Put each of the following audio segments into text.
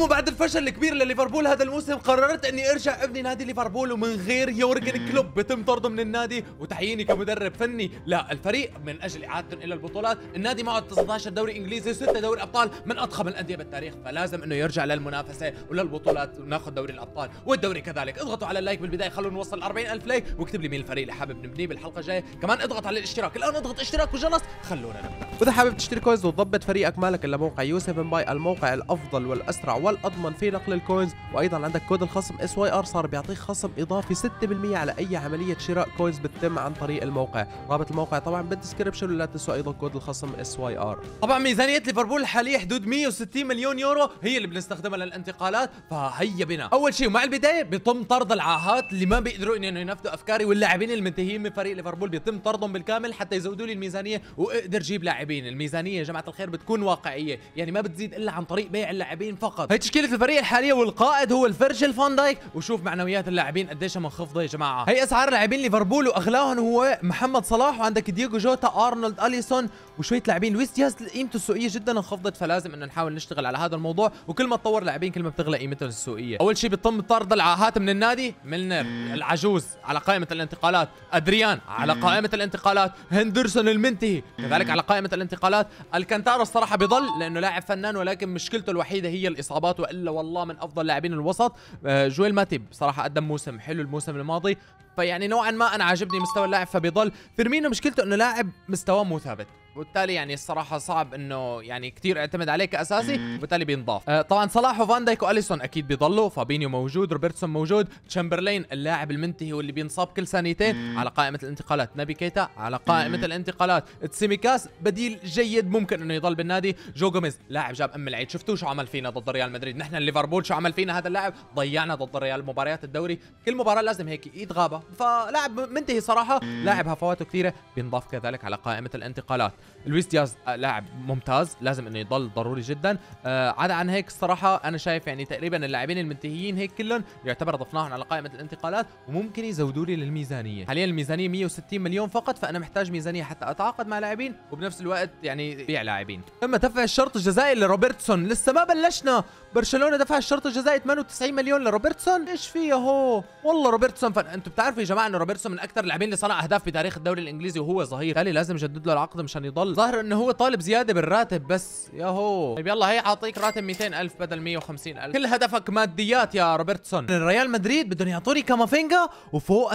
العموم بعد الفشل الكبير لليفربول هذا الموسم قررت اني ارجع ابني نادي ليفربول، ومن غير يورجن كلوب بتم طرده من النادي وتعييني كمدرب فني للفريق من اجل اعادته الى البطولات. النادي معه 19 دوري انجليزي و6 دوري ابطال من اضخم الانديه بالتاريخ، فلازم انه يرجع للمنافسه وللبطولات وناخذ دوري الابطال والدوري كذلك. اضغطوا على اللايك بالبدايه، خلونا نوصل 40,000 لايك، واكتب لي مين الفريق اللي حابب نبنيه بالحلقه الجايه. كمان اضغط على الاشتراك الان، اضغط اشتراك وجرس. خلونا نبدا. واذا حابب تشتري كوينز وتضبط فريقك مالك الا موقع يو7 باي، الموقع الافضل والاسرع والاضمن في نقل الكوينز. وايضا عندك كود الخصم SYR صار بيعطيك خصم اضافي 6% على اي عمليه شراء كوينز بتتم عن طريق الموقع. رابط الموقع طبعا بالدسكربشن، ولا تنسوا ايضا كود الخصم SYR. طبعا ميزانيه ليفربول الحاليه حدود 160 مليون يورو هي اللي بنستخدمها للانتقالات، فهيا بنا. اول شيء ومع البدايه بيتم طرد العاهات اللي ما بيقدروا انه ينفذوا افكاري، واللاعبين المنتهيين من فريق ليفربول بيتم طردهم بالكامل حتى يزودوا لي الميزانيه واقدر جيب لاعبين. الميزانيه يا جماعه الخير بتكون واقعيه، يعني ما بتزيد الا عن طريق بيع اللاعبين فقط. هي تشكيله الفريق الحاليه، والقائد هو الفيرجيل فان دايك، وشوف معنويات اللاعبين قديش منخفضه يا جماعه. هي اسعار لاعبين ليفربول واغلاهم هو محمد صلاح، وعندك دييغو جوتا، ارنولد، اليسون، وشويه لاعبين. لويس دياز قيمته السوقيه جدا انخفضت، فلازم انه نحاول نشتغل على هذا الموضوع، وكل ما تطور لاعبين كل ما بتغلى قيمتهم السوقيه. اول شيء بيتم طرد العاهات من النادي. ميلنر العجوز على قائمه الانتقالات، ادريان على قائمه الانتقالات، هندرسون المنتهي كذلك على قائمه الانتقالات. الكانتارا الصراحه بيضل لانه لاعب فنان، ولكن مشكلته الوحيده هي الاصابات، والا والله من افضل لاعبين الوسط. جويل ماتيب صراحه قدم موسم حلو الموسم الماضي، فيعني نوعا ما انا عاجبني مستوى اللاعب، فبيضل. فيرمينو مشكلته انه لاعب مستواه مو ثابت، وبالتالي يعني الصراحه صعب انه يعني كثير اعتمد عليه كاساسي، وبالتالي بينضاف. طبعا صلاح وفان دايك واليسون اكيد بيضلوا، فابينيو موجود، روبرتسون موجود، تشامبرلين اللاعب المنتهي واللي بينصاب كل ثانيتين على قائمه الانتقالات، نبي كيتا على قائمه الانتقالات، تسيميكاس بديل جيد ممكن انه يضل بالنادي، جو جوميز لاعب جاب العيد، شفتوه شو عمل فينا ضد ريال مدريد، نحن ليفربول شو عمل فينا هذا اللاعب، ضيعنا ضد الريال مباريات الدوري، كل مباراه لازم هيك يتغابى، فلاعب منتهي صراحه، لاعب هفواته كثيره، بينضاف كذلك على قائمه الانتقالات. لويس دياز لاعب ممتاز، لازم انه يضل ضروري جدا. عدا عن هيك الصراحه انا شايف يعني تقريبا اللاعبين المنتهيين هيك كلهم يعتبر ضفناهم على قائمه الانتقالات، وممكن يزودوا لي للميزانيه. حاليا الميزانيه 160 مليون فقط، فانا محتاج ميزانيه حتى اتعاقد مع لاعبين، وبنفس الوقت يعني بيع لاعبين. تم دفع الشرط الجزائي لروبرتسون، لسه ما بلشنا. برشلونه دفع الشرط الجزائي 98 مليون لروبرتسون، ايش فيه هو والله روبرتسون. انتم بتعرفوا يا جماعه انه روبرتسون من اكثر اللاعبين اللي صنع اهداف بتاريخ الدوري الانجليزي وهو صغير، بالتالي لازم نجدد له العقد مشان يضل. ظاهر انه هو طالب زياده بالراتب بس، ياهو طيب يلا هي اعطيك راتب 200,000 بدل 150,000، كل هدفك ماديات يا روبرتسون. الريال مدريد بدهم يعطوني كامافينجا وفوقها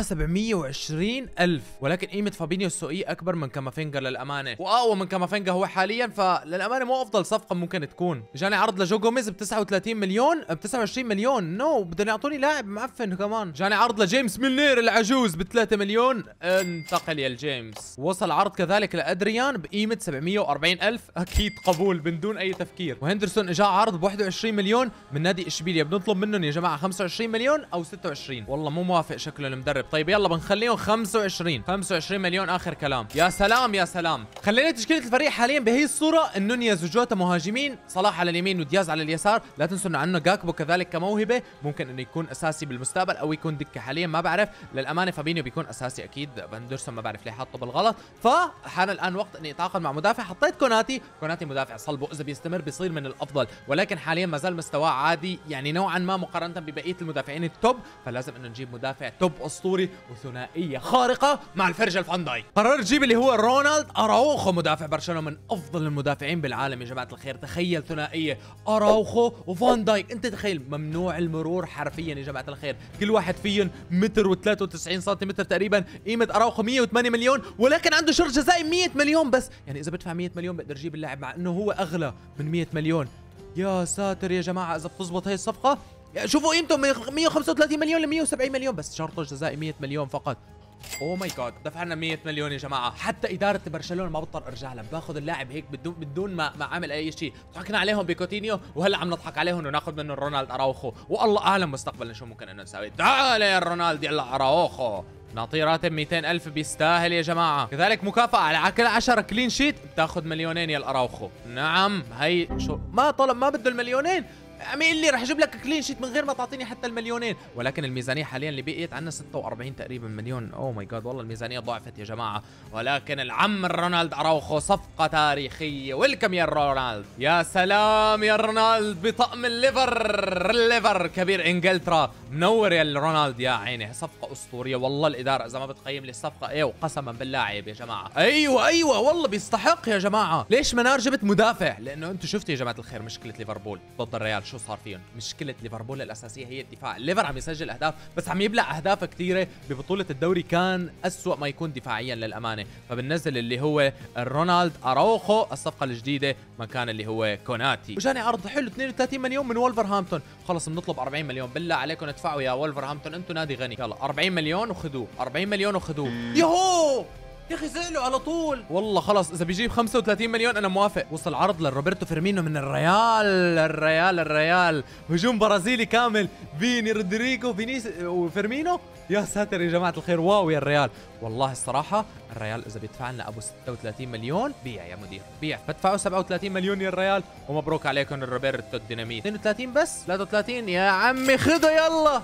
720,000، ولكن قيمه فابينيو السوقيه اكبر من كامافينجا للامانه، واقوى من كامافينجا هو حاليا، فللامانه مو افضل صفقه ممكن تكون. جاني عرض لجو جوميز ب 39 مليون، ب 29 مليون، نو بدهم يعطوني لاعب معفن كمان. جاني عرض لجيمس ميلنير العجوز ب 3 مليون، انتقل يا الجيمس. وصل عرض كذلك لادريان بقيمه 740,000، اكيد قبول من دون اي تفكير. وهندرسون اجى عرض ب 21 مليون من نادي اشبيليا، بنطلب منهم يا جماعه 25 مليون او 26، والله مو موافق شكله المدرب. طيب يلا بنخليهم 25 مليون اخر كلام. يا سلام يا سلام. خلينا تشكيله الفريق حاليا بهي الصوره، نونيز وجوتا مهاجمين، صلاح على اليمين ودياز على اليسار. لا تنسوا انه عندنا جاكبو كذلك كموهبه، ممكن انه يكون اساسي بالمستقبل او يكون دكه، حاليا ما بعرف للامانه. فابينيو بيكون اساسي اكيد، هندرسون ما بعرف ليه حاطه بالغلط، فحان الان وقت اني اتعاقد مع مدافع. حطيت كوناتي مدافع صلب، واذا بيستمر بيصير من الافضل، ولكن حاليا ما زال مستواه عادي يعني نوعا ما مقارنه ببقيه المدافعين التوب، فلازم انه نجيب مدافع توب اسطوري وثنائيه خارقه مع الفيرجيل فان دايك. قررت اجيب اللي هو رونالد اراوخو، مدافع برشلونه من افضل المدافعين بالعالم يا جماعه الخير. تخيل ثنائيه اراوخو وفان دايك، انت تخيل ممنوع المرور حرفيا يا جماعه الخير، كل واحد فيهم متر و93 سنتيمتر تقريبا. قيمه اراوخو 108 مليون، ولكن عنده شرط جزائي 100 مليون بس، يعني اذا بدفع 100 مليون بقدر اجيب اللاعب، مع انه هو اغلى من 100 مليون. يا ساتر يا جماعه اذا بتزبط هي الصفقه. شوفوا قيمته 135 مليون ل 170 مليون، بس شرطه الجزائي 100 مليون فقط. اوه ماي جاد، دفعنا 100 مليون يا جماعه. حتى اداره برشلونه ما بضطر ارجع لها، باخذ اللاعب هيك بدون ما عامل اي شيء. ضحكنا عليهم بكوتينيو، وهلا عم نضحك عليهم وناخذ منه رونالد اراوخو، والله اعلم مستقبلا شو ممكن انه نسوي. تعال يا رونالد يلا اراوخو، نعطيه راتب 200,000 بيستاهل يا جماعه. كذلك مكافاه على كل 10 كلين شيت بتاخذ مليونين يا الاراوخو. نعم هي شو ما طلب، ما بده المليونين، عم يقول لي رح اجيب لك كلين شيت من غير ما تعطيني حتى المليونين، ولكن الميزانيه حاليا اللي بقيت عندنا 46 تقريبا مليون. اوه ماي جاد والله الميزانيه ضعفت يا جماعه. ولكن العم رونالد اراوخو صفقه تاريخيه. ويلكم يا رونالد، يا سلام يا رونالد بطقم الليفر كبير انجلترا. منور يا رونالد يا عيني، صفقه اسطوريه والله. الاداره اذا ما بتقيم لي الصفقه ايه وقسما باللاعب يا جماعه. ايوه والله بيستحق يا جماعه. ليش منار جبت مدافع؟ لانه انتم شفتوا يا جماعه الخير مشكله ليفربول ضد الريال شو صار فيهم. مشكله ليفربول الاساسيه هي الدفاع. الليفر عم يسجل اهداف بس عم يبلع اهداف كثيره. ببطوله الدوري كان اسوأ ما يكون دفاعيا للامانه، فبنزل اللي هو رونالد اراوخو الصفقه الجديده مكان اللي هو كوناتي. وجاني عرض حلو 32 مليون من وولفرهامبتون. خلص بنطلب 40 مليون. بالله عليكم ادفعوا يا وولفرهامبتون، انتم نادي غني. يلا 40 مليون وخذوه، 40 مليون وخذوه. يهو يا اخي زعلوا على طول والله. خلص اذا بيجيب 35 مليون انا موافق. وصل عرض لروبرتو فيرمينو من الريال. هجوم برازيلي كامل، فيني رودريجو فينيس وفيرمينو. يا ساتر يا جماعه الخير، واو يا الريال. والله الصراحه الريال اذا بيدفع لنا ابو 36 مليون بيع يا مدير بيع. بدفعوا 37 مليون يا الريال ومبروك عليكم الروبرتو الديناميت. 32 بس 33 يا عمي خذوا يلا.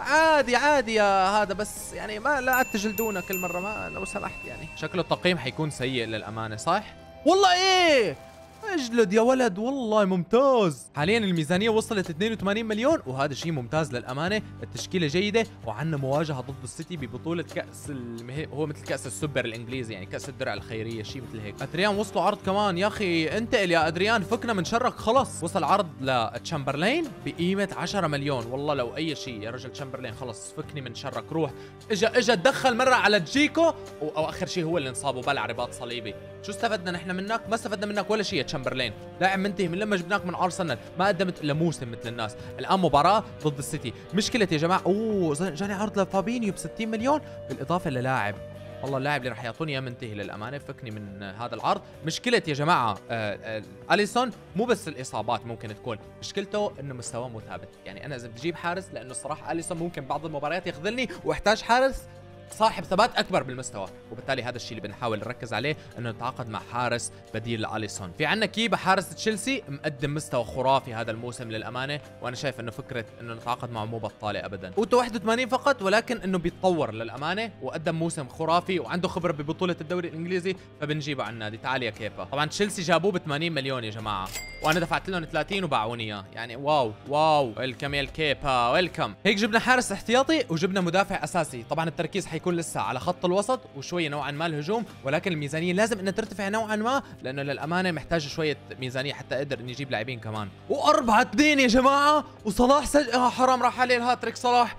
عادي يا هذا، بس يعني ما لا تجلدونا كل مره ما لو سمحت. يعني شكله التقييم حيكون سيء للامانه صح؟ والله ايه اجلد يا ولد والله ممتاز. حاليا الميزانيه وصلت 82 مليون وهذا شيء ممتاز للامانه. التشكيله جيده وعندنا مواجهه ضد السيتي ببطوله كاس هو مثل كاس السوبر الانجليزي، يعني كاس الدرع الخيريه شيء مثل هيك. ادريان وصلوا عرض كمان. يا اخي انتقل يا ادريان، فكنا من شرك خلص. وصل عرض لتشامبرلين بقيمه 10 مليون. والله لو اي شيء يا رجل تشامبرلين خلص فكني من شرك روح. اجا تدخل مره على جيكو او اخر شيء هو اللي انصاب وبلع رباط صليبي. شو استفدنا نحن منك؟ ما استفدنا منك ولا شيء يا تشامبرلين. لاعب منتهي من لما جبناك من ارسنال، ما قدمت الا موسم مثل الناس. الان مباراه ضد السيتي. مشكله يا جماعه جاني عرض لفابينيو ب 60 مليون بالاضافه للاعب. والله اللاعب اللي راح يعطوني اياه منتهي للامانه. فكني من هذا العرض. مشكله يا جماعه اليسون مو بس الاصابات ممكن تكون مشكلته، انه مستواه مو ثابت. يعني انا اذا بجيب حارس، لانه الصراحه اليسون ممكن بعض المباريات يخذلني واحتاج حارس صاحب ثبات اكبر بالمستوى، وبالتالي هذا الشيء اللي بنحاول نركز عليه، انه نتعاقد مع حارس بديل لاليسون. في عندنا كيبا حارس تشيلسي مقدم مستوى خرافي هذا الموسم للامانه، وانا شايف انه فكره انه نتعاقد معه مو بطاله ابدا. قوته 81 فقط، ولكن انه بيتطور للامانه وقدم موسم خرافي وعنده خبره ببطوله الدوري الانجليزي، فبنجيبه على النادي. تعال يا كيبا. طبعا تشيلسي جابوه ب 80 مليون يا جماعه، وانا دفعت لهم 30 وباعوني اياه. يعني واو ويلكم يا الكيبا ويلكم. هيك جبنا حارس احتياطي وجبنا مدافع اساسي. طبعا التركيز حيكون لسه على خط الوسط وشويه نوعا ما الهجوم، ولكن الميزانيه لازم انها ترتفع نوعا ما، لانه للامانه محتاج شويه ميزانيه حتى اقدر اني اجيب لاعبين كمان. و4-2 يا جماعه، وصلاح حرام راح عليه الهاتريك صلاح.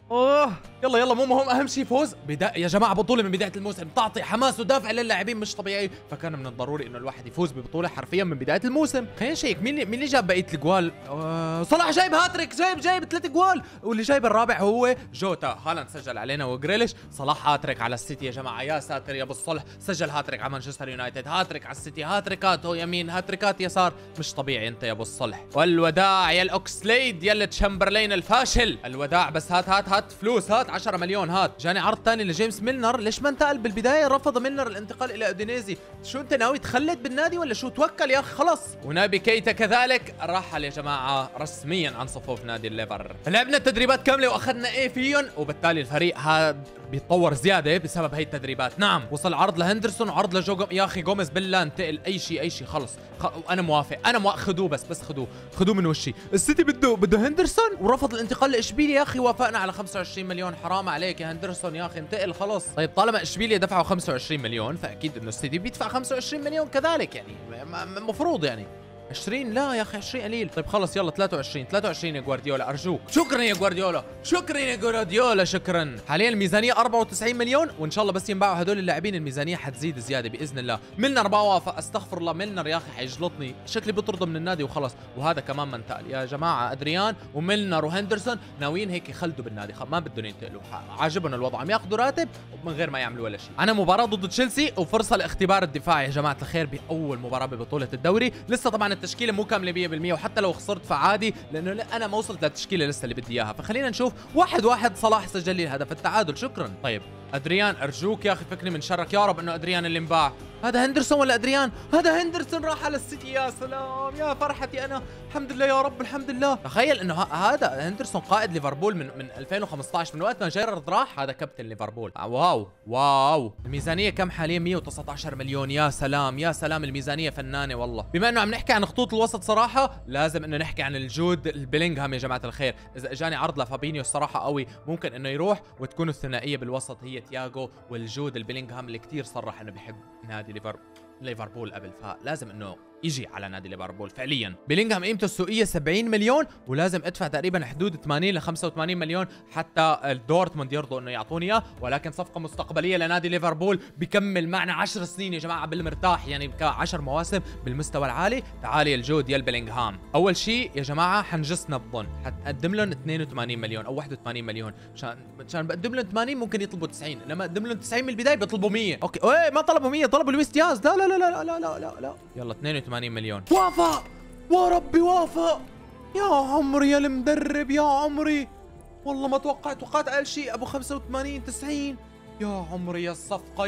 يلا مو مهم، اهم شيء فوز. يا جماعه بطوله من بدايه الموسم تعطي حماس ودافع للاعبين مش طبيعي، فكان من الضروري انه الواحد يفوز ببطوله حرفيا من بدايه الموسم. خلينا نشيك مين اللي جاب بقيه الجوال. صلاح جايب هاتريك، جايب 3 جوال، واللي جايب الرابع هو جوتا. هالاند سجل علينا وجريليش. صلاح هاتريك على السيتي يا جماعه، يا ساتر يا ابو الصلح. سجل هاتريك على مانشستر يونايتد، هاتريك على السيتي، هاتريكات هو يمين هاتريكات يسار، مش طبيعي انت يا ابو الصلح. والوداع يا الاوكسليد يا تشامبرلين الفاشل. الوداع بس هات فلوس، هات 10 مليون هات. جاني عرض ثاني لجيمس ميلنر. ليش ما انتقل بالبدايه؟ رفض ميلنر الانتقال الى اودينيزي. شو انت ناوي تخلد بالنادي ولا شو؟ توكل يا اخي خلص. ونابي كيتا كذلك رحل يا جماعه رسميا عن صفوف نادي الليفر. لعبنا التدريبات كامله واخذنا ايه فيهم، وبالتالي الفريق هذا بيتطور زياده بسبب هي التدريبات. نعم وصل عرض لهندرسون وعرض لجو يا اخي جوميز بالله انتقل. اي شيء خلص. انا موافق خذوه بس خذوه من وشي. السيتي بده هندرسون ورفض الانتقال لاشبيليا. يا اخي وافقنا على 25 مليون. حرام عليك يا هندرسون يا اخي انتقل خلص. طيب طالما اشبيليا دفعوا 25 مليون فاكيد انه السيتي بيدفع 25 مليون كذلك، يعني المفروض يعني 20. لا يا اخي 20 قليل. طيب خلص يلا 23 يا جوارديولا ارجوك. شكرا يا جوارديولا شكرا. حاليا الميزانيه 94 مليون، وان شاء الله بس ينباعوا هدول اللاعبين الميزانيه حتزيد زياده باذن الله. ميلنر ما وافق، استغفر الله. ميلنر يا اخي حيجلطني، شكلي بيطرده من النادي وخلص. وهذا كمان ما انتقل يا جماعه. ادريان وميلنر وهندرسون ناويين هيك يخلدوا بالنادي، ما بدهم ينتقلوا. عاجبهم الوضع، عم ياخذوا راتب من غير ما يعملوا ولا شيء. انا مباراه ضد تشيلسي وفرصه لاختبار الدفاع يا جماعه الخير باول مباراه ببطوله الدوري. لسه طبعا التشكيله مو كامله 100%، وحتى لو خسرت فعادي لانه انا ما وصلت للتشكيله لسه اللي بدي اياها. فخلينا نشوف 1-1. صلاح سجل لي الهدف التعادل. شكرا. طيب ادريان ارجوك يا اخي فكني من شرك، يا رب انه ادريان اللي انباع. هذا هندرسون ولا ادريان؟ هذا هندرسون راح على السيتي. يا سلام يا فرحتي انا، الحمد لله يا رب الحمد لله. تخيل انه هذا هندرسون قائد ليفربول من 2015، من وقت ما جيرارد راح هذا كابتن ليفربول. واو واو. الميزانيه كم حاليا؟ 119 مليون. يا سلام يا سلام، الميزانيه فنانه والله. بما انه عم نحكي عن خطوط الوسط صراحه لازم انه نحكي عن الجود البيلينغهام يا جماعه الخير. اذا اجاني عرض لفابينيو الصراحه قوي ممكن انه يروح وتكون الثنائيه بالوسط هي تياغو والجود البيلينغهام اللي كثير صرح انه بيحب نادي ليفربول قبل، فلازم انه يجي على نادي ليفربول فعليا. بيلينغهام قيمته السوقيه 70 مليون، ولازم ادفع تقريبا حدود 80 ل 85 مليون حتى دورتموند يرضوا انه يعطوني اياه، ولكن صفقه مستقبليه لنادي ليفربول بيكمل معنا 10 سنين يا جماعه بالمرتاح، يعني 10 مواسم بالمستوى العالي. تعالي الجود يا البيلينغهام. اول شيء يا جماعه حنجس نبضن، حنقدم لهم 82 مليون او 81 مليون، عشان بقدم لهم 80 ممكن يطلبوا 90، انما اقدم لهم 90 من البدايه بيطلبوا 100. اوكي ايه ما طلبوا 100، طلبوا لويس دياز. لا لا لا لا لا لا لا لا. يلا 82 مليون. وافق وربي وافق. يا عمري يا المدرب يا عمري، والله ما توقعت اقل شيء ابو 85 90. يا عمري يا الصفقه.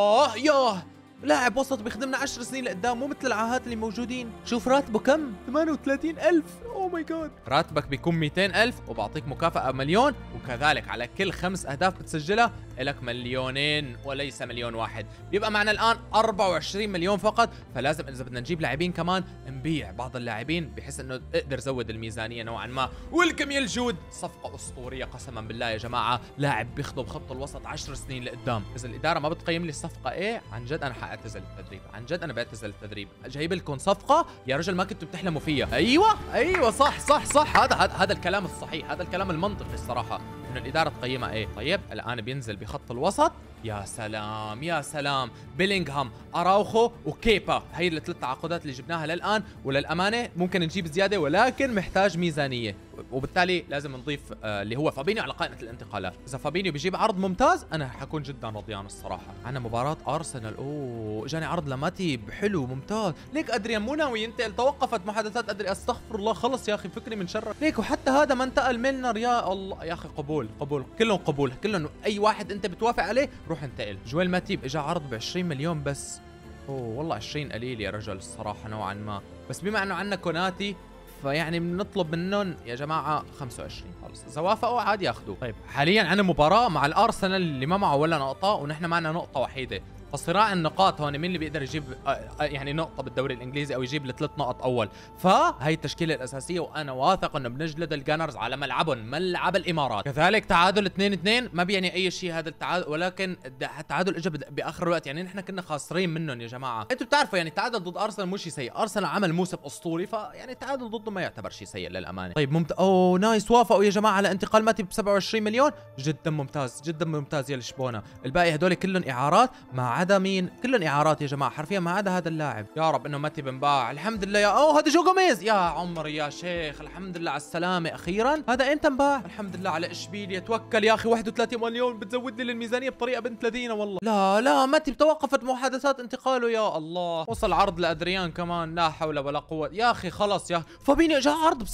ياه لاعب وسط بيخدمنا 10 سنين لقدام، مو مثل العاهات اللي موجودين. شوف راتبه كم؟ 38,000. اوه ماي جاد. راتبك بيكون 200,000 وبعطيك مكافأة مليون، وكذلك على كل 5 أهداف بتسجلها لك 2,000,000 وليس 1,000,001. بيبقى معنا الآن 24 مليون فقط. فلازم إذا بدنا نجيب لاعبين كمان نبيع بعض اللاعبين بحيث إنه اقدر زود الميزانية نوعا ما. ويلكم يا الجود، صفقة أسطورية قسما بالله يا جماعة. لاعب بيخدم خط الوسط 10 سنين لقدام. إذا الإدارة ما بتقيم لي الصفقة إيه عن جد أنا حاعتزل التدريب، عن جد أنا بعتزل التدريب. جايب لكم صفقة يا رجل ما كنتوا بتحلموا فيها. أيوة صح. هذا الكلام الصحيح، هذا الكلام المنطقي الصراحة، إنه الإدارة تقيمها إيه. طيب الآن بينزل بخط الوسط. يا سلام يا سلام، بيلينغهام أراوخو وكيبا، هي الثلاث تعاقدات اللي جبناها للآن، وللأمانة ممكن نجيب زيادة ولكن محتاج ميزانية، وبالتالي لازم نضيف اللي هو فابينيو على قائمة الانتقالات. إذا فابينيو بيجيب عرض ممتاز أنا حكون جدا رضيان الصراحة. عندنا مباراة أرسنال، أوه إجاني عرض لماتيب حلو ممتاز. ليك أدريان مو ناوي ينتقل، توقفت محادثات أدري، أستغفر الله خلص يا أخي فكري من شرك. ليك وحتى هذا ما انتقل ميلنر. يا الله يا أخي قبول كلهم قبول، كلهم أي واحد أنت بتوافق عليه روح انتقل. جويل ماتيب إجا عرض ب 20 مليون بس. أوه والله 20 قليل يا رجل الصراحة نوعا ما، بس بما أنه عندنا كوناتي فيعني بنطلب منهم يا جماعه 25 خلص، اذا وافقوا عادي ياخذوه. طيب حاليا عندنا مباراه مع الارسنال اللي ما معه ولا نقطه ونحن معنا نقطه وحيده، فصراع النقاط هون مين اللي بيقدر يجيب يعني نقطه بالدوري الانجليزي او يجيب ال3 نقط اول. فهي التشكيله الاساسيه وانا واثق انه بنجلد الجانرز على ملعبهم، ملعب الامارات. كذلك تعادل 2-2 ما بيعني اي شيء هذا التعادل، ولكن التعادل اجى باخر الوقت، يعني نحن كنا خاسرين منهم يا جماعه. انتم بتعرفوا يعني التعادل ضد ارسنال مو شيء سيء، ارسنال عمل موسم اسطوري، فيعني التعادل ضده ما يعتبر شيء سيء للامانه. طيب اوه نايس، وافقوا يا جماعه على انتقال ماتيب ب 27 مليون، جدا ممتاز جدا ممتاز يا لشبونه. الباقي هدول كلهم اعارات ما عدا مين؟ كلهم اعارات يا جماعه حرفيا ما عدا هذا اللاعب. يا رب انه ماتيب انباع، الحمد لله. هذا جو جوميز، يا عمري يا شيخ الحمد لله على السلامه اخيرا. هذا امتى انباع؟ الحمد لله على اشبيليا. توكل يا اخي 31 مليون بتزود لي الميزانيه بطريقه بنت لذينه والله. لا ماتيب توقفت محادثات انتقاله، يا الله. وصل عرض لادريان كمان، لا حول ولا قوه يا اخي خلص يا فابينيو جاء عرض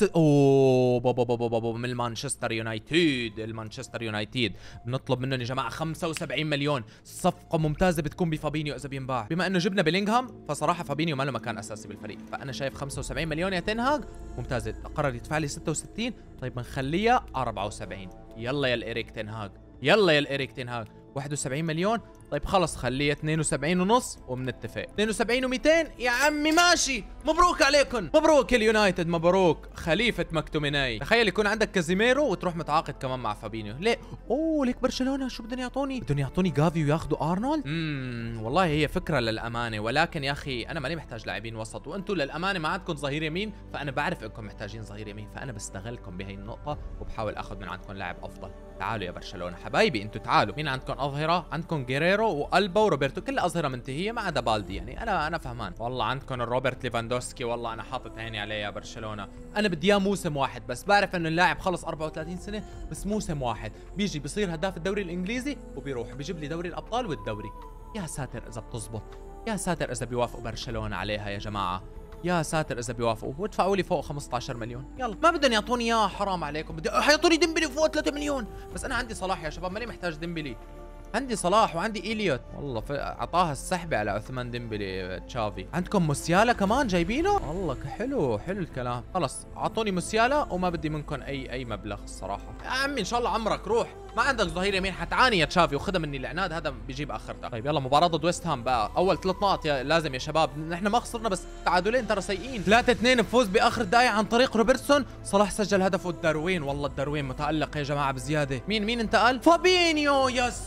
اوه بابا من مانشستر يونايتد. المانشستر يونايتد بنطلب منهم يا جماعه 75 مليون، صفقه ممتازه بتكون بفابينيو اذا بينباع. بما انه جبنا بيلينغهام فصراحه فابينيو ما له مكان اساسي بالفريق، فانا شايف 75 مليون يا تنهاج ممتازه. قرر يدفع لي 66، طيب بنخليها 74. يلا يا الإيريك تنهاج، يلا يا الإيريك تنهاج. 71 مليون، طيب خلص خليها 72 ونص وبنتفق. 72 و200 يا عمي ماشي. مبروك عليكم، مبروك اليونايتد، مبروك خليفة مكتوميناي. تخيل يكون عندك كازيميرو وتروح متعاقد كمان مع فابينيو. ليه؟ ليك برشلونة شو بدهم يعطوني؟ بدهم يعطوني جافي وياخذوا ارنولد؟ والله هي فكرة للأمانة، ولكن يا أخي أنا ماني محتاج لاعبين وسط، وأنتم للأمانة ما عندكم ظهير يمين، فأنا بعرف إنكم محتاجين ظهير يمين، فأنا بستغلكم بهي النقطة وبحاول آخذ من عندكم لاعب أفضل. تعالوا يا برشلونة حبايبي، أنتم تعالوا. مين عندكم أظهرة؟ عندكم جيريرو وألبا وروبرتو، كل أظهرة منتهية ما عدا بالدي، يعني أنا فهمان. والله عندكم الروبرت ليفاندوسكي، والله أنا حاطط عيني عليه يا برشلونة. أنا بدي إياه موسم واحد بس، بعرف إنه اللاعب خلص 34 سنة، بس موسم واحد بيجي بيصير هداف الدوري الإنجليزي وبيروح بيجيب لي دوري الأبطال والدوري. يا ساتر إذا بتزبط، يا ساتر إذا بيوافقوا برشلونة عليها يا جماعة، يا ساتر اذا بيوافقوا وادفعوا لي فوق 15 مليون. يلا ما بدهم يعطوني اياه، حرام عليكم. حيعطوني ديمبلي فوق 3 مليون، بس انا عندي صلاح يا شباب، ماني محتاج ديمبلي. عندي صلاح وعندي إليوت، والله اعطاها السحبة على عثمان ديمبلي تشافي. عندكم موسيالا كمان جايبينه، والله حلو الكلام. خلص اعطوني موسيالا وما بدي منكم اي مبلغ الصراحة. يا عمي ان شاء الله عمرك روح، ما عندك ظهير يمين حتعاني يا تشافي، وخدها مني العناد هذا بيجيب اخرته. طيب يلا مباراة ضد ويست هام بقى، اول 3 نقط لازم يا شباب، نحن ما خسرنا بس تعادلين ترى سيئين. 3-2 بفوز باخر دقائق عن طريق روبرتسون. صلاح سجل هدف والداروين، والله الداروين متألق يا جماعة بزيادة. مين انتقل؟ فابينيو.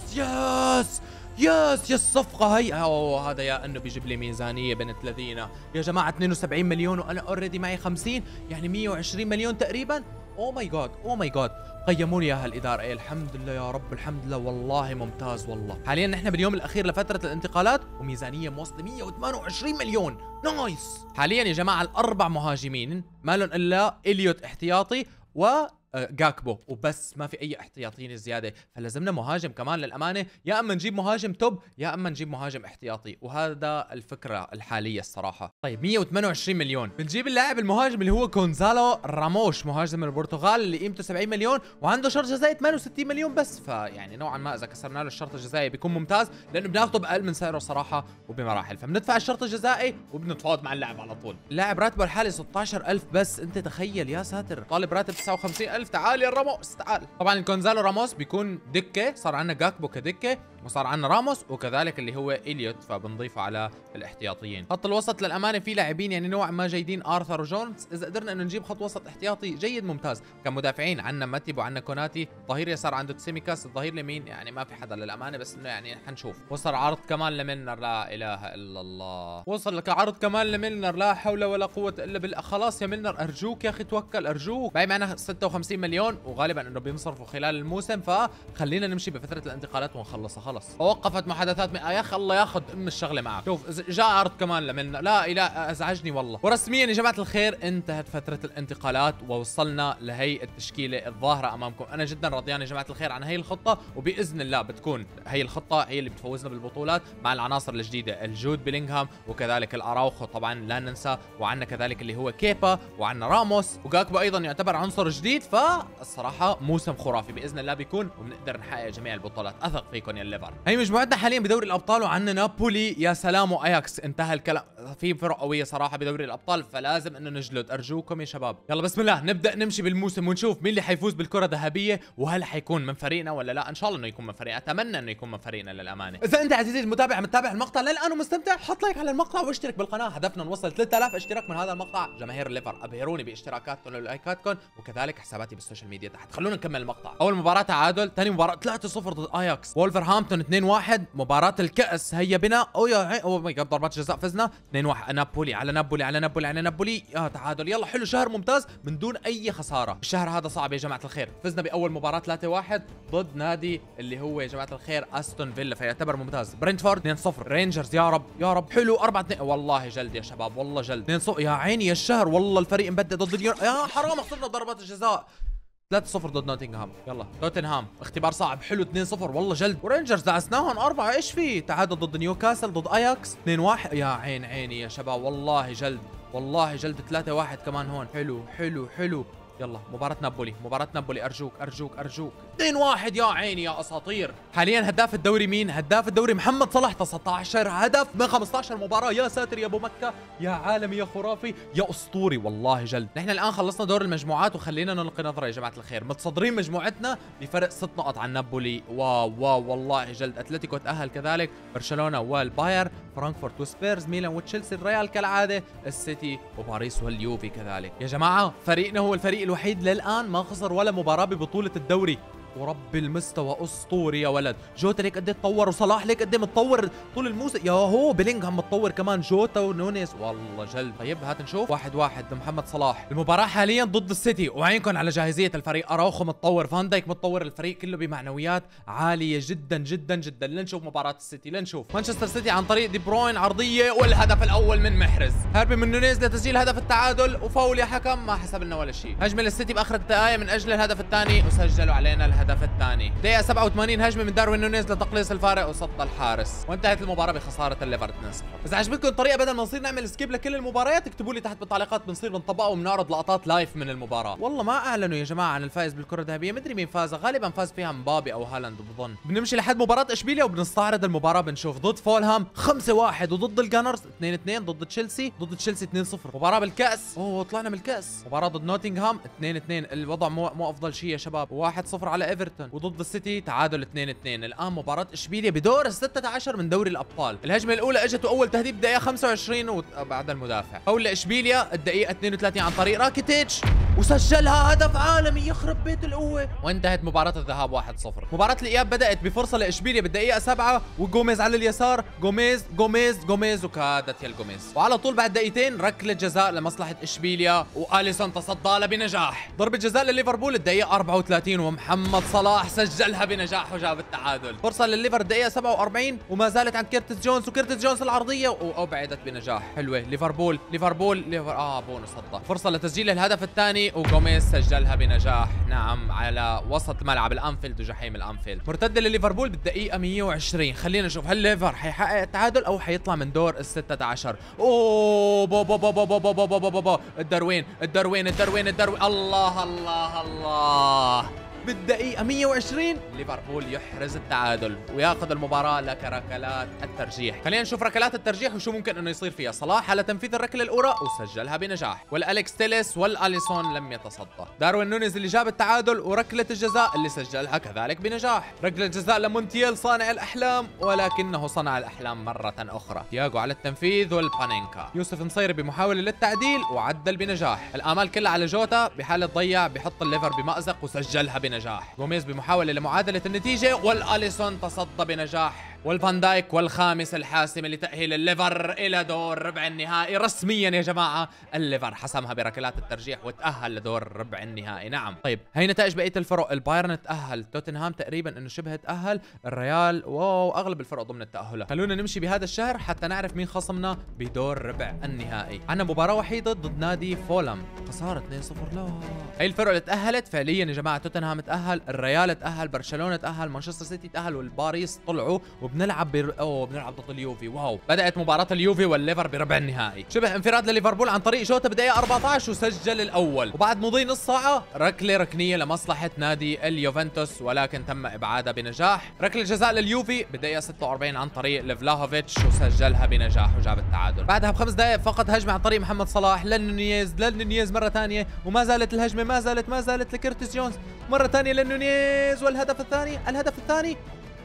يس الصفقة هي. هذا يا انه بيجيب لي ميزانية بنت لذينة يا جماعة. 72 مليون وانا اوريدي معي 50، يعني 120 مليون تقريبا. او ماي جاد قيموني اياها الاداره. ايه الحمد لله يا رب، الحمد لله والله ممتاز. والله حاليا نحن باليوم الاخير لفتره الانتقالات وميزانيه موصله 128 مليون. نايس. حاليا يا جماعه الاربع مهاجمين ما لهم الا إليوت احتياطي جاكبو وبس، ما في اي احتياطيين زياده، فلازمنا مهاجم كمان للامانه. يا اما نجيب مهاجم توب يا اما نجيب مهاجم احتياطي، وهذا الفكره الحاليه الصراحه. طيب 128 مليون بنجيب اللاعب المهاجم اللي هو كونزالو راموش، مهاجم البرتغال اللي قيمته 70 مليون وعنده شرط جزائي 68 مليون بس، فيعني نوعا ما اذا كسرنا له الشرط الجزائي بيكون ممتاز، لانه بناخذه باقل من سعره صراحه وبمراحل، فبندفع الشرط الجزائي وبنتفاوض مع اللاعب على طول. اللاعب راتبه الحالي 16000 بس، انت تخيل يا ساتر، طالب راتب 59000. تعال يا راموس تعال. طبعا كونزالو راموس بيكون دكه، صار عندنا جاكبو كدكه وصار عندنا راموس وكذلك اللي هو إليوت، فبنضيفه على الاحتياطيين. خط الوسط للامانه في لاعبين يعني نوعا ما جيدين، ارثر وجونز، اذا قدرنا انه نجيب خط وسط احتياطي جيد ممتاز. كمدافعين عندنا ماتيب وعندنا كوناتي، ظهير يسار عنده تسيميكاس، الظهير اليمين يعني ما في حدا للامانه، بس انه يعني حنشوف. وصل عرض كمان لميلنر، لا اله الا الله، وصل لك عرض كمان لميلنر، لا حول ولا قوه الا بالله. خلاص يا ميلنر ارجوك يا اخي توكل ارجوك. باقي معنا 56 مليون وغالبا انه بينصرفوا خلال الموسم، فخلينا نمشي بفتره الانتقالات ونخلصها. خلص توقفت محادثات يا اخي الله ياخذ ام الشغله معك. شوف جاء عرض كمان لميلنر، لا اله ازعجني والله. ورسميا يا جماعه الخير انتهت فتره الانتقالات ووصلنا لهي التشكيله الظاهره امامكم. انا جدا رضيان يا جماعه الخير عن هي الخطه، وباذن الله بتكون هي الخطه هي اللي بتفوزنا بالبطولات مع العناصر الجديده، الجود بيلينغهام وكذلك الاراوخو طبعا لا ننسى، وعندنا كذلك اللي هو كيبا وعندنا راموس، وجاكبو ايضا يعتبر عنصر جديد. فالصراحه موسم خرافي باذن الله بيكون، وبنقدر نحقق جميع البطولات. اثق فيكم يا الليفر. هي مجموعتنا حاليا بدوري الابطال وعندنا نابولي يا سلام واياكس. انتهى الكلام، في فرق قويه صراحه بدوري الابطال، فلازم انه نجلد ارجوكم يا شباب. يلا بسم الله نبدا نمشي بالموسم ونشوف مين اللي حيفوز بالكره الذهبيه، وهل حيكون من فريقنا ولا لا. ان شاء الله انه يكون من فريقنا، اتمنى انه يكون من فريقنا للامانه. اذا انت عزيزي المتابع متابع المقطع للان ومستمتع، حط لايك على المقطع واشترك بالقناه. هدفنا نوصل 3000 اشتراك من هذا المقطع. جماهير الليفر ابهروني باشتراكاتكم ولايكاتكم، وكذلك حساباتي بالسوشيال ميديا تحت. خلونا نكمل المقطع. اول مباراه تعادل، ثاني مباراه 3-0 ضد اياكس. وولفرهامبتون 2-1. مباراه الكاس هيا بنا. او ماي جاد ضربات جزاء فزنا 2-1. نابولي على نابولي يا تعادل. يلا حلو، شهر ممتاز من دون اي خساره. الشهر هذا صعب يا جماعه الخير. فزنا باول مباراه 3-1 ضد نادي اللي هو يا جماعه الخير استون فيلا، فيعتبر ممتاز. برنتفورد 2-0. رينجرز يا رب حلو 4-2. والله جلد يا شباب والله جلد. 2-0 يا عيني يا الشهر، والله الفريق مبدع ضد يا حرام خسرنا ضربات الجزاء. 3-0 ضد نوتنغهام. يلا توتنهام اختبار صعب حلو 2-0 والله جلد. ورينجرز دعسناهم 4. ايش في؟ تعادل ضد نيوكاسل ضد اياكس 2-1. يا عيني يا شباب والله جلد 3-1 كمان هون. حلو. يلا مباراة نابولي ارجوك 2-1. يا عيني يا اساطير. حاليا هداف الدوري مين؟ هداف الدوري محمد صلاح، 19 هدف من 15 مباراة. يا ساتر يا ابو مكة، يا عالمي يا خرافي يا اسطوري والله جلد. نحن الان خلصنا دور المجموعات وخلينا نلقي نظرة يا جماعة الخير. متصدرين مجموعتنا بفرق 6 نقط عن نابولي. واو والله جلد. اتلتيكو تأهل كذلك، برشلونة والباير، فرانكفورت وسبيرز، ميلان وتشيلسي، الريال كالعادة، السيتي وباريس واليوفي كذلك. يا جماعة فريقنا هو الفريق الوحيد للآن ما خسر ولا مباراة ببطولة الدوري، ورب المستوى اسطوري يا ولد. جوتا ليك قد ايه تطور، وصلاح ليك قد ايه متطور طول الموسم. يا هو بيلينغهام متطور كمان، جوتا ونونيز والله جلد. طيب هات نشوف 1-1 لمحمد صلاح. المباراة حاليا ضد السيتي، وعينكم على جاهزية الفريق. اراوخو متطور، فان دايك متطور، الفريق كله بمعنويات عالية جدا. لنشوف مباراة السيتي، لنشوف مانشستر سيتي عن طريق دي بروين عرضية، والهدف الاول من محرز. هربي من نونيز لتسجيل هدف التعادل، وفاول يا حكم ما حسب لنا ولا شيء. هجمة للسيتي باخر الدقائق من اجل الهدف الثاني، وسجلوا علينا الهدف الهدف الثاني. دقيقة 87 هجمة من داروين نونيز لتقليص الفارق وسط الحارس، وانتهت المباراة بخسارة الليفر 2-0. إذا عجبتكم الطريقة بدل ما نصير نعمل سكيب لكل المباريات اكتبوا لي تحت بالتعليقات، بنصير بنطبقها وبنعرض لقطات لايف من المباراة. والله ما اعلنوا يا جماعة عن الفائز بالكرة الذهبية، مدري مين فاز، غالبا فاز فيها مبابي او هالاند بظن. بنمشي لحد مباراة اشبيليا وبنستعرض المباراة، بنشوف ضد فولهام 5-1 وضد الجانرز 2-2، ضد تشيلسي 2-0. مباراة بالكأس، طلعنا من الكأس. مباراة ضد نوتنغهام 2-2، الوضع مو افضل شيء يا شباب. 1-0 على ايفرتون، وضد السيتي تعادل 2-2. الان مباراة اشبيليا بدور ال16 من دوري الابطال. الهجمة الاولى اجت اول تهديد دقيقة 25 وبعد المدافع فاول لاشبيليا الدقيقة 32 عن طريق راكيتيتش وسجلها هدف عالمي يخرب بيت القوة، وانتهت مباراة الذهاب 1-0. مباراة الاياب بدأت بفرصة لاشبيليا بالدقيقة 7 وجوميز على اليسار، جوميز وكادت يا الجوميز، وعلى طول بعد دقيقتين ركلة جزاء لمصلحة اشبيليا واليسون تصدى لها بنجاح. ضربة جزاء لليفربول الدقيقة 34 ومحمد صلاح سجلها بنجاح وجاب التعادل. فرصة للليفر الدقيقة 47 وما زالت عند كيرتس جونز، وكيرتس جونز العرضية وابعدت بنجاح. حلوة ليفربول بونو صدى. فرصة لتسجيل الهدف الثاني وجوميز سجلها بنجاح، نعم على وسط ملعب الانفيلد وجحيم الانفيلد. مرتدة لليفربول بالدقيقة 120. خلينا نشوف هل ليفر حيحقق التعادل او حيطلع من دور ال16. الدروين الله بالدقيقة 120 ليفربول يحرز التعادل وياخذ المباراة لركلات الترجيح. خلينا نشوف ركلات الترجيح وشو ممكن انه يصير فيها. صلاح على تنفيذ الركلة الأولى وسجلها بنجاح، والأليكس تيليس والأليسون لم يتصدى. داروين نونيز اللي جاب التعادل، وركلة الجزاء اللي سجلها كذلك بنجاح. ركلة الجزاء لمونتييل صانع الأحلام، ولكنه صنع الأحلام مرة أخرى. تياغو على التنفيذ والبانينكا. يوسف نصيري بمحاولة للتعديل وعدل بنجاح. الآمال كلها على جوتا، بحالة ضيع بحط الليفر بمأزق وسجلها بنجاح. جوميز بمحاولة لمعادلة النتيجة، والأليسون تصدى بنجاح. والفان دايك والخامس الحاسم لتأهيل الليفر إلى دور ربع النهائي. رسميا يا جماعة الليفر حسمها بركلات الترجيح وتأهل لدور ربع النهائي. نعم طيب هي نتائج بقية الفرق. البايرن تأهل، توتنهام تقريبا انه شبه تأهل، الريال اغلب الفرق ضمن التأهلات. خلونا نمشي بهذا الشهر حتى نعرف مين خصمنا بدور ربع النهائي. عندنا مباراة وحيدة ضد نادي فولهام، خسارة 2-0. لا هي الفرق اللي تأهلت فعليا يا جماعة. توتنهام تأهل، الريال تأهل، برشلونة تأهل، مانشستر سيتي تأهل، والباريس طلعوا. وبنلعب بنلعب ضد اليوفي. واو بدأت مباراة اليوفي والليفر بربع النهائي. شبه انفراد لليفربول عن طريق جوتا بدقيقة 14 وسجل الأول، وبعد مضي نص ساعة ركلة ركنية لمصلحة نادي اليوفنتوس ولكن تم إبعادها بنجاح. ركلة جزاء لليوفي بدقيقة 46 عن طريق لفلاهوفيتش وسجلها بنجاح وجاب التعادل. بعدها ب5 دقائق فقط هجمة عن طريق محمد صلاح للنونيز مرة ثانية، وما زالت الهجمة ما زالت لكيرتس جونز مرة ثانية للنونيز، والهدف الثاني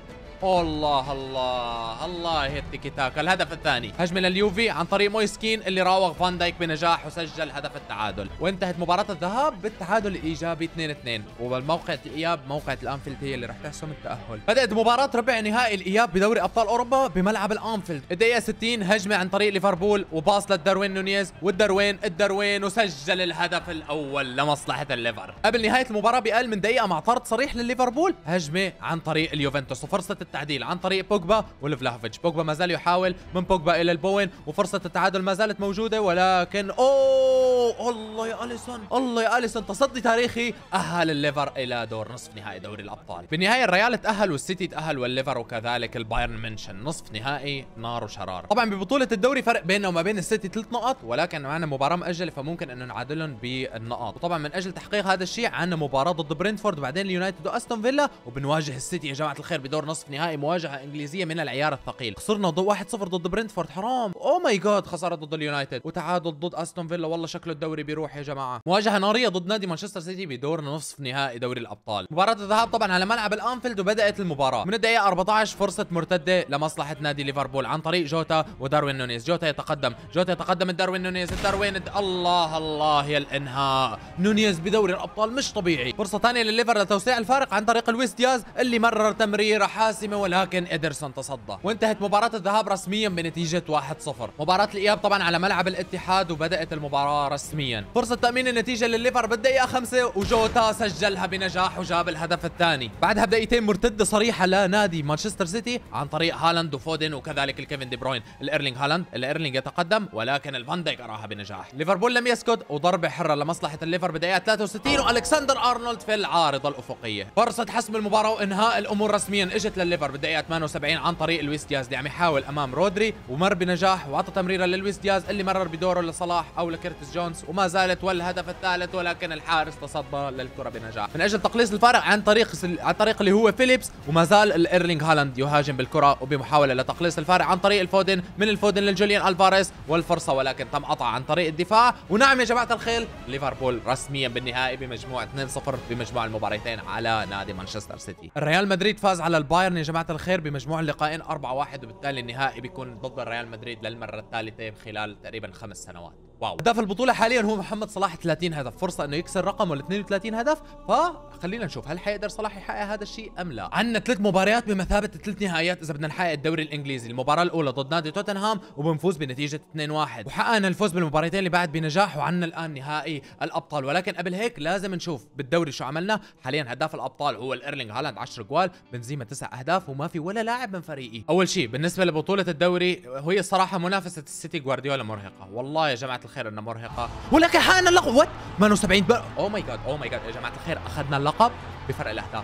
الله هي التيكي تاكا. الهدف الثاني هجمة لليوفي عن طريق مويسكين اللي راوغ فان دايك بنجاح وسجل هدف التعادل، وانتهت مباراة الذهاب بالتعادل الإيجابي 2-2. وبالموقع الإياب موقعة الأنفيلد هي اللي راح تحسم التأهل. بدأت مباراة ربع نهائي الإياب بدوري أبطال أوروبا بملعب الأنفيلد. الدقيقة 60 هجمة عن طريق ليفربول وباص للداروين نونيز، والدروين وسجل الهدف الأول لمصلحة الليفر. قبل نهاية المباراة بأقل من دقيقة مع طرد صريح لليفربول هجمة عن طريق اليوفنتوس وفرصة التعديل عن طريق بوجبا ولفلاهوفيتش. بوجبا ما زال يحاول، من بوجبا الى البوين، وفرصه التعادل ما زالت موجوده، ولكن الله يا اليسون تصدي تاريخي اهل الليفر الى دور نصف نهائي دوري الابطال. بالنهايه الريال تاهل والسيتي تاهل والليفر وكذلك البايرن منشن. نصف نهائي نار وشرار. طبعا ببطوله الدوري فرق بيننا وما بين السيتي 3 نقط، ولكن معنا مباراه مؤجله فممكن انه نعادلهم بالنقاط. وطبعا من اجل تحقيق هذا الشيء عندنا مباراه ضد برينتفورد وبعدين اليونايتد واستون فيلا، وبنواجه السيتي يا جماعه الخير بدور نصف نهائي، مواجهه انجليزيه من العيار الثقيل. خسرنا 1-0 ضد برينتفورد، حرام. او ماي جاد، خساره ضد اليونايتد وتعادل ضد استون فيلا. والله شكله الدوري بيروح يا جماعه. مواجهه ناريه ضد نادي مانشستر سيتي بدور نصف نهائي دوري الابطال. مباراه الذهاب طبعا على ملعب الانفيلد، وبدات المباراه من الدقيقه 14 فرصه مرتده لمصلحه نادي ليفربول عن طريق جوتا وداروين نونيز. جوتا يتقدم الداروين نونيز، الله يا الانهاء. نونيز بدوري الابطال مش طبيعي. فرصه ثانيه لليفر لتوسيع الفارق عن طريق لويس دياز اللي مرر تمريره حاسمه حاسمة ولكن إدرسون تصدى، وانتهت مباراة الذهاب رسميا بنتيجة 1-0. مباراة الإياب طبعا على ملعب الاتحاد، وبدأت المباراة رسميا. فرصة تأمين النتيجة للليفر بالدقيقة 5 وجوتا سجلها بنجاح وجاب الهدف الثاني. بعدها بدقيقتين مرتدة صريحة لنادي مانشستر سيتي عن طريق هالاند وفودن وكذلك الكيفن دي بروين. الإيرلينغ يتقدم ولكن الفان دايك أراها بنجاح. ليفربول لم يسكت وضربة حرة لمصلحة الليفر بدقيقة 63 والكسندر أرنولد في العارضة الأفقية. فرصة حسم المباراة وإنهاء الأمور رسميا اجت للليفر بالدقيقة 78 عن طريق لويس دياز اللي عم يحاول أمام رودري ومر بنجاح، وعطى تمريرة للويس دياز اللي مرر بدوره لصلاح أو لكيرتس جونز وما زالت والهدف الثالث، ولكن الحارس تصدى للكرة بنجاح من أجل تقليص الفارق عن طريق اللي هو فيليبس. وما زال الإيرلينغ هالاند يهاجم بالكرة وبمحاولة لتقليص الفارق عن طريق الفودن، من الفودن للجوليان ألفاريز والفرصة ولكن تم قطع عن طريق الدفاع. ونعم يا جماعة الخيل، ليفربول رسميا بالنهائي بمجموع 2-0 بمجموع المباراتين على نادي مانشستر سيتي. الريال مدريد فاز على البايرن يا جماعة الخير بمجموع اللقاءين 4-1، وبالتالي النهائي بيكون ضد الريال مدريد للمرة الثالثة خلال تقريبا 5 سنوات. واو. هداف البطولة حاليا هو محمد صلاح 30 هدف، فرصة انه يكسر رقمه ال 32 هدف، فخلينا نشوف هل حيقدر صلاح يحقق هذا الشيء ام لا. عندنا 3 مباريات بمثابة 3 نهائيات اذا بدنا نحقق الدوري الانجليزي. المباراة الاولى ضد نادي توتنهام وبنفوز بنتيجة 2-1، وحققنا الفوز بالمباراتين اللي بعد بنجاح، وعندنا الان نهائي الابطال. ولكن قبل هيك لازم نشوف بالدوري شو عملنا. حاليا هداف الابطال هو الإيرلينغ هالاند 10 جوال، بنزيما 9 اهداف، وما في ولا لاعب من فريقي. اول شيء بالنسبة لبطولة الدوري وهي الصراحة منافسة السيتي جوارديولا مرهقة، والله يا جماعة الخير انها مرهقة، ولكن حققنا اللقب. وات 78 اوه ماي جاد يا جماعه الخير، اخذنا اللقب بفرق الاهداف.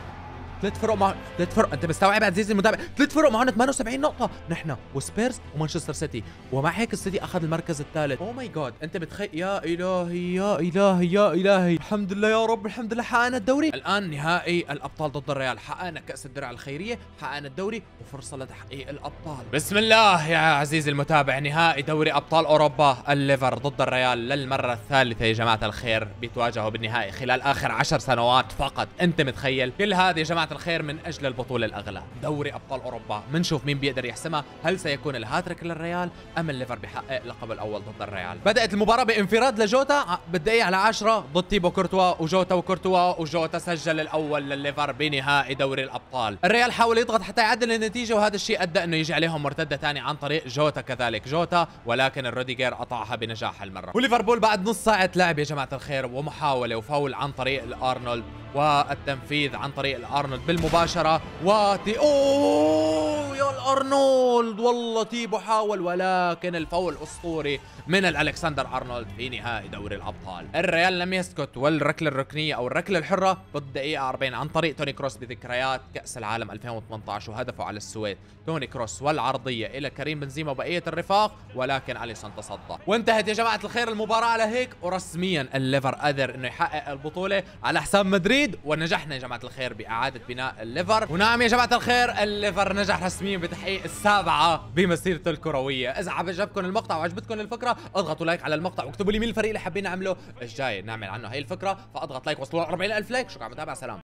3 فرق انت مستوعب عزيزي المتابع؟ 3 فرق معنا 78 نقطة نحن وسبيرز ومانشستر سيتي، ومع هيك السيتي اخذ المركز الثالث. اوه ماي جاد انت بتخيل؟ يا الهي يا الهي يا الهي، الحمد لله يا رب، الحمد لله حققنا الدوري. الان نهائي الابطال ضد الريال، حققنا كأس الدرع الخيرية، حققنا الدوري وفرصة لتحقيق الابطال. بسم الله يا عزيزي المتابع، نهائي دوري ابطال اوروبا، الليفر ضد الريال للمرة الثالثة يا جماعة الخير، بيتواجهوا بالنهائي خلال اخر 10 سنوات فقط. انت متخيل؟ كل هذا يا جماعة الخير من اجل البطوله الاغلى دوري ابطال اوروبا. منشوف مين بيقدر يحسمها، هل سيكون الهاتريك للريال ام الليفر بيحقق لقب الاول ضد الريال. بدات المباراه بانفراد لجوتا بالدقيقه على 10 ضد تيبو كورتوا، وجوتا سجل الاول للليفر بنهائي دوري الابطال. الريال حاول يضغط حتى يعدل النتيجه، وهذا الشيء ادى انه يجي عليهم مرتده ثانيه عن طريق جوتا كذلك ولكن الروديجر قطعها بنجاح هالمره. وليفربول بعد نص ساعه لعب يا جماعه الخير ومحاوله وفاول عن طريق الارنولد والتنفيذ عن طريق الارنولد بالمباشره اوه يا الارنولد، والله تيبو حاول ولكن الفول اسطوري من الكسندر ارنولد في نهائي دوري الابطال. الريال لم يسكت، والركله الركنيه او الركله الحره بالدقيقه 40 عن طريق توني كروس بذكريات كاس العالم 2018 وهدفه على السويد. توني كروس والعرضيه الى كريم بنزيما وبقيه الرفاق، ولكن اليسون تصدى. وانتهت يا جماعه الخير المباراه على هيك، ورسميا الليفر قدر انه يحقق البطوله على حساب مدريد، ونجحنا يا جماعه الخير باعاده بناء الليفر. ونعم يا جماعه الخير، الليفر نجح رسميا بتحقيق السابعه بمسيرته الكرويه. اذا عجبكم المقطع وعجبتكم الفكره اضغطوا لايك على المقطع واكتبوا لي مين الفريق اللي حابين نعمله الجاي نعمل عنه هي الفكره، فاضغط لايك وصلوا 40,000 لايك. شكرا على المتابعه، سلام.